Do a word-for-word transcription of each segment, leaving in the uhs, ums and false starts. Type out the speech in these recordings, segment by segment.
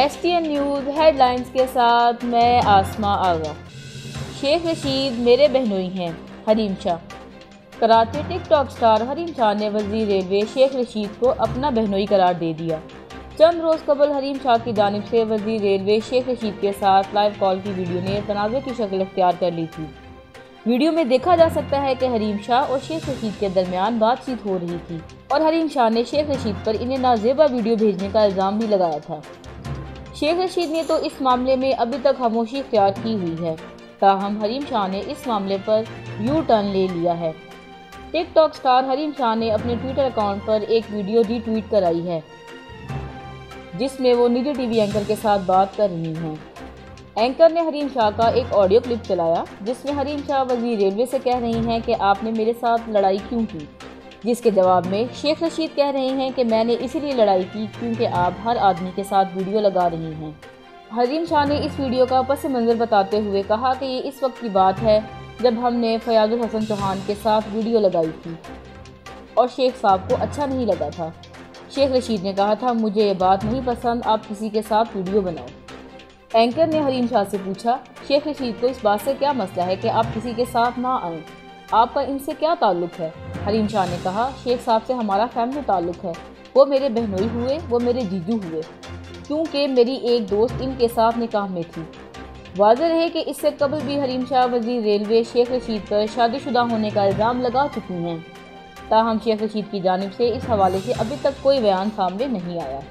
S T N news headlines के साथ मैं आसमा आगा। शेख रशीद मेरे बहनोई हैं। हरीम शाह। कराची टिकटॉक स्टार हरीम शाह ने वज़ीर रेलवे शेख रशीद को अपना बहनोई करार दे दिया। चंद रोज़ कबल हरीम शाह की जानिब से वज़ीर रेलवे शेख रशीद के साथ लाइव कॉल की वीडियो ने तनाज़े की शक्ल इख्तियार कर ली थी। वीडियो में देखा जा सकता है कि हरीम शाह और शेख रशीद के दरमियान बातचीत हो रही थी और हरीम शाह ने शेख रशीद पर इन्हें नाजेबा वीडियो भेजने का इल्ज़ाम भी लगाया था। शेख रशीद ने तो इस मामले में अभी तक खामोशी इख्तियार की हुई है, ताहम हरीम शाह ने इस मामले पर यू टर्न ले लिया है। टिकटॉक स्टार हरीम शाह ने अपने ट्विटर अकाउंट पर एक वीडियो रीट्वीट कराई है जिसमें वो निजी टीवी एंकर के साथ बात कर रही हैं। एंकर ने हरीम शाह का एक ऑडियो क्लिप चलाया जिसमें हरीम शाह वज़ीर रेलवे से कह रही हैं कि आपने मेरे साथ लड़ाई क्यों की, जिसके जवाब में शेख रशीद कह रहे हैं कि मैंने इसीलिए लड़ाई की क्योंकि आप हर आदमी के साथ वीडियो लगा रही हैं। हरीम शाह ने इस वीडियो का पस मंज़र बताते हुए कहा कि ये इस वक्त की बात है जब हमने फयाजुल हसन चौहान के साथ वीडियो लगाई थी और शेख साहब को अच्छा नहीं लगा था। शेख रशीद ने कहा था मुझे ये बात नहीं पसंद, आप किसी के साथ वीडियो बनाओ। एंकर ने हरीम शाह से पूछा शेख रशीद को इस बात से क्या मसला है कि आप किसी के साथ ना आएँ, आपका इनसे क्या ताल्लुक़ है। हरीम शाह ने कहा शेख साहब से हमारा फैमिली ताल्लुक़ है, वो मेरे बहनोई हुए, वो मेरे जीजू हुए, क्योंकि मेरी एक दोस्त इनके साथ निकाह में थी। वाज़ेह रहे कि इससे कबल भी हरीम शाह वज़ीर रेलवे शेख रशीद पर शादीशुदा होने का इल्ज़ाम लगा चुकी हैं, ताहम शेख रशीद की जानिब से इस हवाले से अभी तक कोई बयान सामने नहीं आया।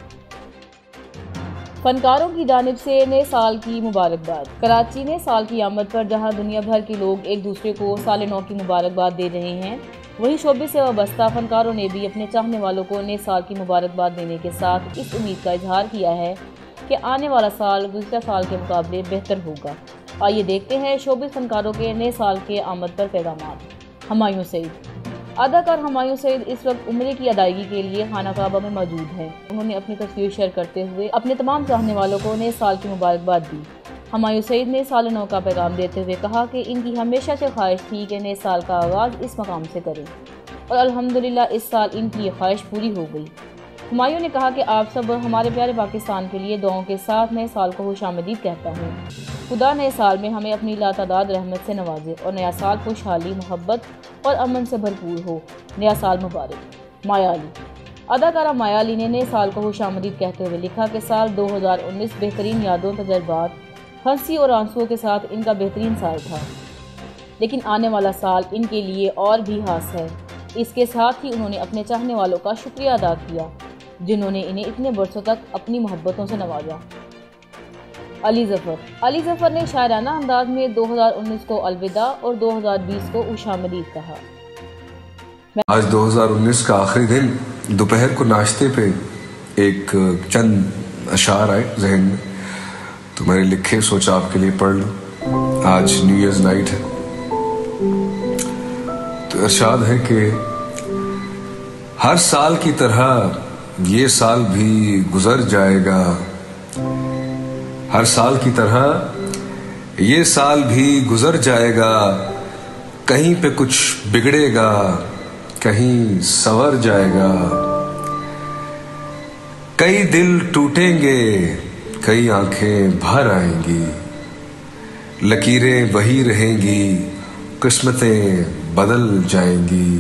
फनकारों की जानिब से नए साल की मुबारकबाद। कराची ने साल की आमद पर जहां दुनिया भर के लोग एक दूसरे को साल नौ की मुबारकबाद दे रहे हैं, वहीं शोबे से वाबस्ता फनकारों ने भी अपने चाहने वालों को नए साल की मुबारकबाद देने के साथ इस उम्मीद का इजहार किया है कि आने वाला साल गुज़िश्ता साल के मुकाबले बेहतर होगा। आइए देखते हैं शोबे फनकारों के नए साल के आमद पर पैगामात। हुमायूं सईद। अदाकार हुमायूं सईद इस वक्त उम्रे की अदायगी के लिए खाना काबा में मौजूद हैं। उन्होंने अपनी तस्वीर शेयर करते हुए अपने तमाम चाहने वालों को नए साल की मुबारकबाद दी। हुमायूं सईद ने साल नौ का पैगाम देते हुए कहा कि इनकी हमेशा से ख्वाहिश थी कि नए साल का आगाज़ इस मकाम से करें और अल्हम्दुलिल्लाह इस साल इनकी ये ख्वाहिश पूरी हो गई। हुमायूं ने कहा कि आप सब हमारे प्यारे पाकिस्तान के लिए दुआओं के साथ नए साल को खुशामदीद कहता हूँ। खुदा नए साल में हमें अपनी लातादाद रहमत से नवाजे और नया साल खुशहाली, मोहब्बत और अमन से भरपूर हो। नया साल मुबारक। माया अली। अदाकारा माया अली ने नए साल को खुशामदीद कहते हुए लिखा कि साल दो हज़ार उन्नीस बेहतरीन यादों, तजर्बात, हंसी और आंसुओं के साथ इनका बेहतरीन साल था, लेकिन आने वाला साल इनके लिए और भी खास है। इसके साथ ही उन्होंने अपने चाहने वालों का शुक्रिया अदा किया जिन्होंने इन्हें इतने बरसों तक अपनी मोहब्बतों से नवाजा। अली ज़फ़र। अली ज़फ़र ने शायराना अंदाज में दो हज़ार उन्नीस को अलविदा और दो हज़ार बीस को खुशामदीद कहा। आज दो हज़ार उन्नीस का आखिरी दिन, दोपहर को नाश्ते पे एक चंद अशार आए जहन में, तो मैंने लिखे, सोचा आपके लिए पढ़ लूं। आज न्यू ईयर्स नाइट है, तो इरशाद है कि हर साल की तरह ये साल भी गुजर जाएगा, हर साल की तरह ये साल भी गुजर जाएगा, कहीं पे कुछ बिगड़ेगा, कहीं संवर जाएगा, कई दिल टूटेंगे, कई आंखें भर आएंगी, लकीरें वही रहेंगी, किस्मतें बदल जाएंगी,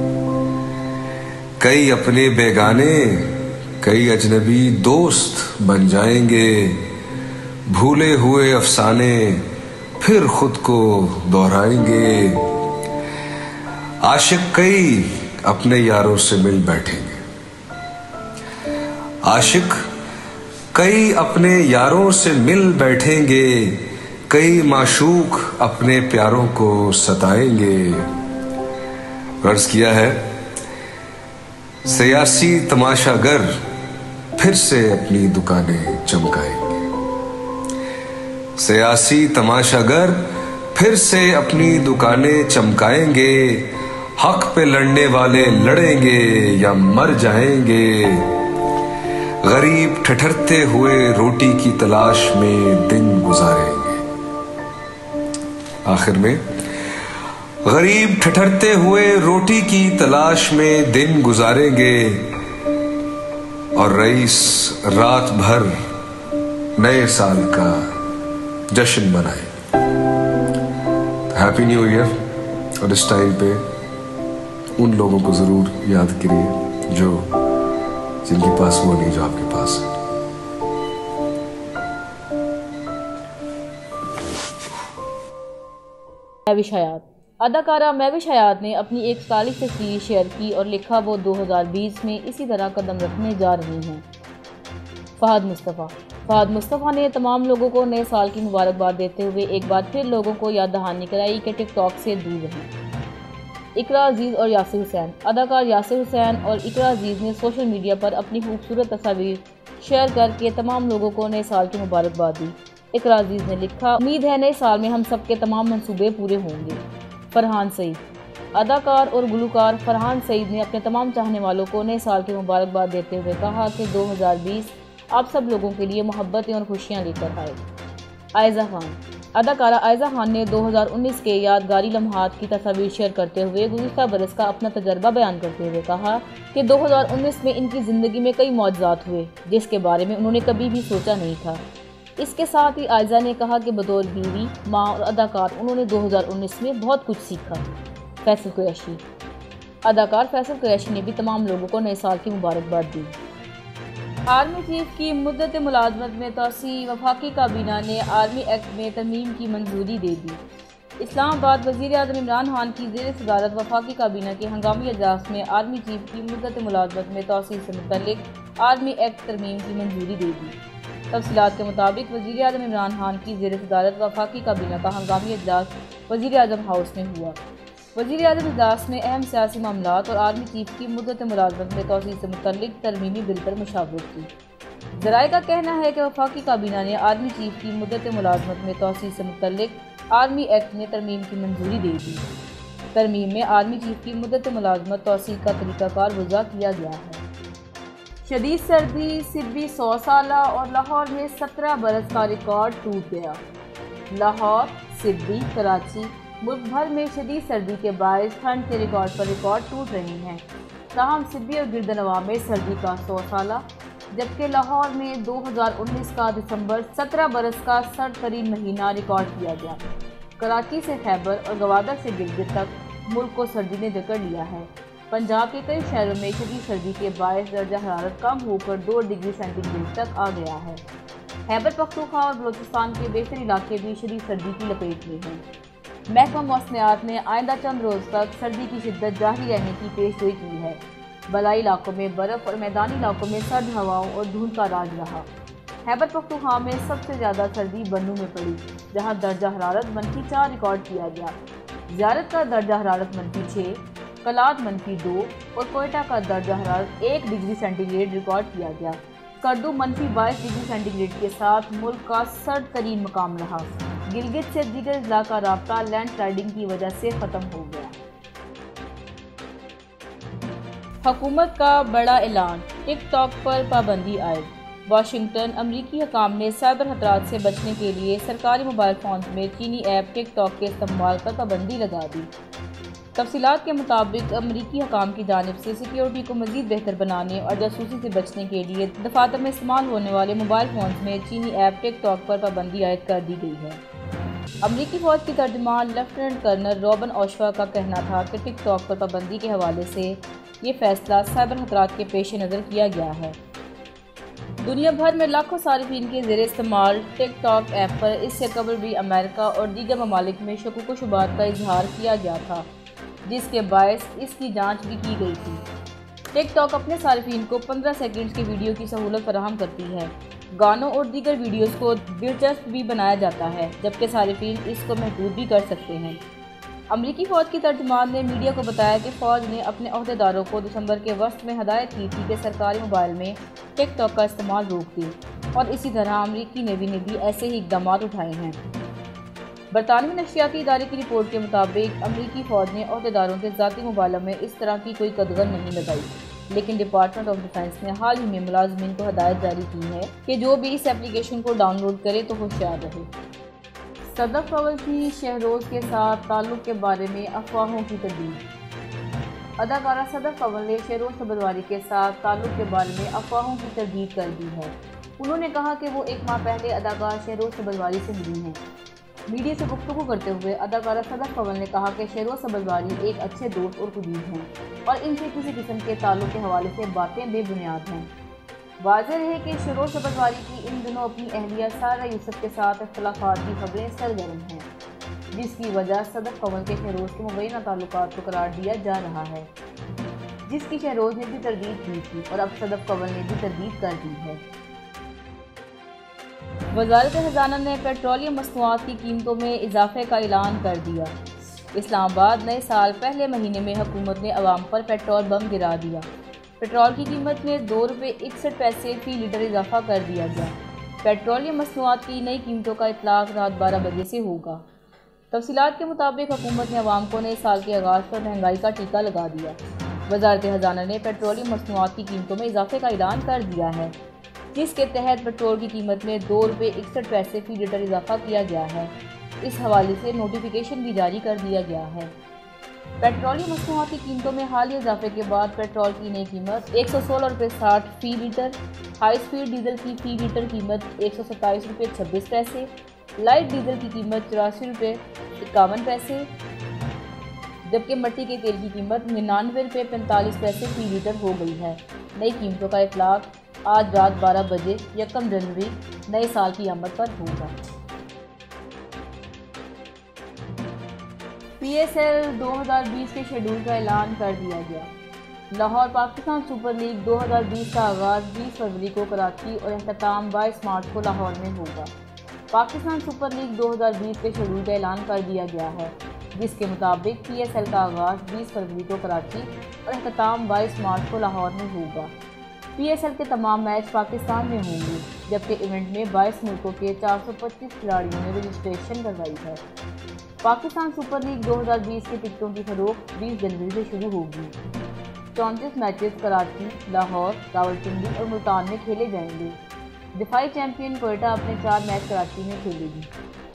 कई अपने बेगाने, कई अजनबी दोस्त बन जाएंगे, भूले हुए अफसाने फिर खुद को दोहराएंगे, आशिक कई अपने यारों से मिल बैठेंगे, आशिक कई अपने यारों से मिल बैठेंगे, कई माशूक अपने प्यारों को सताएंगे। अर्ज किया है, सियासी तमाशागर फिर से अपनी दुकानें चमकाएंगे, सियासी तमाशागर फिर से अपनी दुकानें चमकाएंगे, हक पे लड़ने वाले लड़ेंगे या मर जाएंगे, गरीब ठठरते हुए रोटी की तलाश में दिन गुजारेंगे। आखिर में गरीब ठठरते हुए रोटी की तलाश में दिन गुजारेंगे और रईस रात भर नए साल का जश्न मनाएं। Happy new year. और इस टाइम पे उन लोगों को जरूर याद करिए जो जिनके पास वो नहीं जो आपके पास है। महविश हयात। अदाकारा महविश हयात ने अपनी एक स्टाइलिश तस्वीर शेयर की और लिखा वो दो हज़ार बीस में इसी तरह कदम रखने जा रही हैं। फहद मुस्तफ़ा। फहद मुस्तफ़ा ने तमाम लोगों को नए साल की मुबारकबाद देते हुए एक बार फिर लोगों को याद दहानी कराई कि टिकटॉक से दूर रहें। इकरा अजीज़ और यासिर हुसैन। अदाकार यासिर हुसैन और इकरा अजीज़ ने सोशल मीडिया पर अपनी खूबसूरत तस्वीर शेयर करके तमाम लोगों को नए साल की मुबारकबाद दी। इकरा अजीज़ ने लिखा, उम्मीद है नए साल में हम सबके तमाम मंसूबे पूरे होंगे। फरहान सईद। अदाकार और गुलकार फरहान सईद ने अपने तमाम चाहने वालों को नए साल की मुबारकबाद देते हुए कहा कि दो हज़ार बीस आप सब लोगों के लिए मोहब्बतें और खुशियां लेकर आए। आयज़ा खान। अदाकारा आयज़ा खान ने दो हज़ार उन्नीस के यादगारी लम्हात की तस्वीर शेयर करते हुए गुज़िश्ता बरस का अपना तजर्बा बयान करते हुए कहा कि दो हज़ार उन्नीस में इनकी ज़िंदगी में कई मौजज़ात हुए जिसके बारे में उन्होंने कभी भी सोचा नहीं था। इसके साथ ही आयज़ा ने कहा कि बतौर बीवी, माँ और अदाकार उन्होंने दो हज़ार उन्नीस में बहुत कुछ सीखा। फैसल कुरैशी। अदाकार फैसल कुरैशी ने भी तमाम लोगों को नए साल की मुबारकबाद दी। आर्मी चीफ की मुद्दत मुलाजमत में तोसी। वफाकी काबीना ने आर्मी एक्ट में तरमीम की मंजूरी दे दी। इस्लामाबाद। वज़ीर आज़म इमरान खान की ज़ेर सदारत वफाकी काबीना के हंगामी इजलास में आर्मी चीफ की मुद्दत मुलाजमत में तोसी से मुतल्लिक आर्मी एक्ट तरमीम की मंजूरी दे दी। तफसीलात के मुताबिक वज़ीर आज़म इमरान खान की ज़ेर सदारत वफाकी काबीना का हंगामी इजलास वज़ीर आज़म हाउस में हुआ। वज़ीर आज़म इजलास में अहम सियासी मामलात और आर्मी चीफ की मुद्दत मुलाजमत में तोसी से मुतल्लिक तरमीमी बिल पर मुशावरत की। ज़राए का कहना है कि वफाकी काबीना ने आर्मी चीफ की मुद्दत मुलाजमत में तोसी से मुतल्लिक आर्मी एक्ट में तरमीम की मंजूरी दे दी। तरमीम में आर्मी चीफ की मुद्दत मुलाजमत तोसी का तरीक़ाकार वज़ा किया गया है। शदीद सर्दी। सिब्बी सौ साला और लाहौर में सत्रह बरस का रिकॉर्ड टूट गया। लाहौर, सिब्बी, कराची, मुल्क भर में शदीद सर्दी के बायस ठंड के रिकॉर्ड पर रिकॉर्ड टूट रहे हैं। ताहम सिब्बी और गिरदनवा में सर्दी का सौ साला, जबकि लाहौर में दो हज़ार उन्नीस का दिसंबर सत्रह बरस का सर्द तरीन महीना रिकॉर्ड किया गया। कराची से खैबर और गवादर से गिलगित तक मुल्क को सर्दी ने जकड़ लिया है। पंजाब के कई शहरों में शदीद सर्दी के बायस दर्जा हरारत कम होकर दो डिग्री सेंटीग्रेड तक आ गया है। खैबर पख्तूनख्वा और बलोचिस्तान के बेशतर इलाके भी शदीद सर्दी की लपेट में हैं। महकमा मौसमियात ने आइंदा चंद रोज़ तक सर्दी की शिद्दत जारी रहने की पेशगोई की है। बलाई इलाकों में बर्फ़ और मैदानी इलाकों में सर्द हवाओं और धुंध का राज रहा। खैबर पख्तूनख्वा में सबसे ज़्यादा सर्दी बन्नू में पड़ी, जहाँ दर्जा हरारत मनफी चार रिकॉर्ड किया गया। ज़ियारत का दर्जा हरारत मनफी छः, कलाद मनफी दो और कोयटा का दर्जा हरारत एक डिग्री सेंटीग्रेड रिकॉर्ड किया गया। करदू मनफी बाईस डिग्री सेंटीग्रेड के साथ मुल्क का सर्द तरीन मकाम रहा। गिलगित से दीगर इजला का राब्ता लैंड स्लाइडिंग की वजह से ख़त्म हो गया। हुकूमत का बड़ा ऐलान। टिकटॉक पर पाबंदी आयद। वाशिंगटन। अमरीकी हुकाम ने साइबर खतरात से बचने के लिए सरकारी मोबाइल फ़ोन में चीनी ऐप टिकटॉक के इस्तेमाल पर पाबंदी लगा दी। तफसीलात के मुताबिक अमरीकी हुकाम की जानिब से सिक्योरिटी को मज़ीद बेहतर बनाने और जासूसी से बचने के लिए दफातर में इस्तेमाल होने वाले मोबाइल फ़ोन में चीनी ऐप टिकटॉक पर पाबंदी आयद कर दी गई है। अमरीकी फ़ौज की तर्जुमान लेफ्टिनेंट कर्नल रॉबन ओशवा का कहना था कि टिकटॉक पर पाबंदी के हवाले से ये फैसला साइबर खतरात के पेश नज़र किया गया है। दुनिया भर में लाखों सारिफीन के ज़ेरे इस्तेमाल टिकटॉक ऐप पर इससे कबल भी अमेरिका और दीगर ममालिक में शक व शुबात का इजहार किया गया था, जिसके बायस इसकी जांच भी की गई थी। टिकटॉक अपने सारिफीन को पंद्रह सेकंड्स की वीडियो की सहूलत फराहम करती है। गानों और दीगर वीडियोस को दिलचस्प भी बनाया जाता है, जबकि सारिफीन इसको महदूद भी कर सकते हैं। अमरीकी फ़ौज की तर्जुमान ने मीडिया को बताया कि फ़ौज ने अपने अहदेदारों को दिसंबर के वस्त में हदायत की थी कि सरकारी मोबाइल में टिकटॉक का इस्तेमाल रोक दें, और इसी तरह अमरीकी नेवी ने भी ऐसे ही इक़दाम उठाए हैं। बरतानवी नशियाती इदारे की रिपोर्ट के मुताबिक अमरीकी फ़ौज ने अहदेदारों के ज़ाती मोबाइलों में इस तरह की कोई कदगन नहीं लगाई, लेकिन डिपार्टमेंट ऑफ डिफेंस ने हाल ही में मुलाजमीन को हदायत जारी की है कि जो भी इस एप्लीकेशन को डाउनलोड करे तो होशियार रहे। सदफ अव्वल की शहरोज़ के साथ ताल्लुक़ के बारे में अफवाहों की तरदीद। अदाकारा सदफ अव्वल ने शहरोज़ सबरवारी के साथ ताल्लुक़ के बारे में अफवाहों की तरदीद कर दी है। उन्होंने कहा कि वो एक माह पहले अदाकार शहरोज सबजवारी से मिली हैं। मीडिया से गुफ्तगू करते हुए अदाकारा सदफ कंवल ने कहा कि शहरोज सबजवारी एक अच्छे दोस्त और कुदीर हैं और इनसे किसी किस्म के ताल्लुक के हवाले से बातें बेबुनियाद हैं। वाज़ेह है कि शहरोज सबजवारी की इन दिनों अपनी अहलिया सारा यूसुफ के साथ इख्तलाफात की खबरें सरगर्म हैं, जिसकी वजह सदफ कंवल के शहरोज के मुबैना ताल्लुकात को करार दिया जा रहा है, जिसकी शहरोज ने भी तरदीद की थी और अब सदफ कंवल ने भी तरदीद कर दी है। वज़ारत ख़ज़ाना ने पेट्रोलियम मसनूआत की कीमतों में इजाफे का ऐलान कर दिया। इस्लामाबाद नए साल पहले महीने में हुकूमत ने अवाम पर पेट्रोल बम गिरा दिया। पेट्रोल की कीमत में दो रुपये इकसठ पैसे फ़ी लीटर इजाफा कर दिया गया। पेट्रोलियम मसनूआत की नई कीमतों का इतलाक़ रात बारह बजे से होगा। तफसीलात के मुताबिक हुकूमत ने अवाम को नए साल के आगाज़ पर महंगाई का टीका लगा दिया। वज़ारत ख़ज़ाना ने पेट्रोलियम मसनूआत की कीमतों में इजाफे का ऐलान कर दिया है, जिसके तहत पेट्रोल की कीमत में दो रुपये इकसठ पैसे फ़ी लीटर इजाफा किया गया है। इस हवाले से नोटिफिकेशन भी जारी कर दिया गया है। पेट्रोलियम मसनूआत की कीमतों में हालिया इजाफे के बाद पेट्रोल की नई कीमत एक सौ सोलह रुपये साठ फ़ी लीटर, हाई स्पीड डीजल की फ़ी लीटर कीमत एक सौ सत्ताईस रुपये छब्बीस पैसे, लाइट डीजल की कीमत चौरासी रुपये इक्यावन पैसे, जबकि मट्टी के तेल की कीमत निन्यानवे रुपये पैंतालीस पैसे फ़ी लीटर हो गई है। नई कीमतों का इतलाक़ आज रात बारह बजे यकम जनवरी नए साल की आमद पर होगा। पी एस एल दो हज़ार बीस के शेड्यूल का ऐलान कर दिया गया। लाहौर पाकिस्तान सुपर लीग दो हज़ार बीस का आगाज़ बीस फरवरी को कराची और अख्ताम बाईस मार्च को लाहौर में होगा। पाकिस्तान सुपर लीग दो हज़ार बीस के शेड्यूल का ऐलान कर दिया गया है, जिसके मुताबिक पी एस एल का आगाज़ बीस फरवरी को कराची और अख्ताम बाईस मार्च को लाहौर में होगा। पी एस एल के तमाम मैच पाकिस्तान में होंगे, जबकि इवेंट में बाईस मुल्कों के चार सौ पच्चीस खिलाड़ियों ने रजिस्ट्रेशन करवाई है। पाकिस्तान सुपर लीग दो हज़ार बीस की टिकटों की फरोख्त बीस जनवरी से शुरू होगी। चौंतीस मैचेस कराची, लाहौर, रावलपिंडी और मुल्तान में खेले जाएंगे। दिफाई चैंपियन कोयटा अपने चार मैच कराची में खेलेगी।